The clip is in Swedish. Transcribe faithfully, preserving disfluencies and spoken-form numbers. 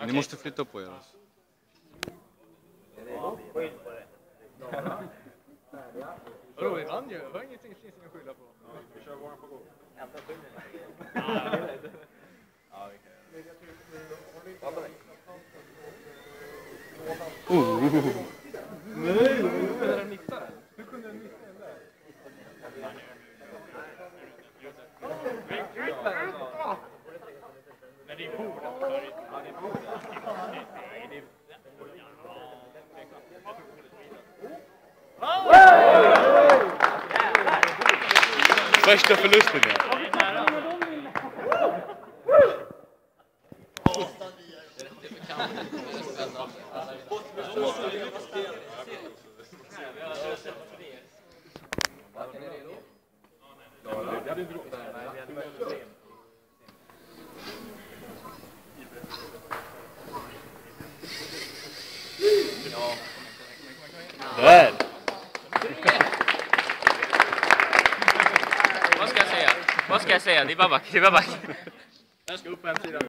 Ni måste flytta på er. Alltså. Vadå, vi vann ju. Det var ingenting, finns ingen skylla på. Vi kör gången på gång. Ändå skyller ni. Ja, vi kan göra det. Oh. Nej, hur kunde den missa den? Hur kunde den missa den där? Men det är bordet för ja, det är bordet. Nej, det är... Första förlusten, ja. Där! Vad ska jag säga? Vad ska jag säga? Det är bara back. Det är bara back. Den ska upp på en sida.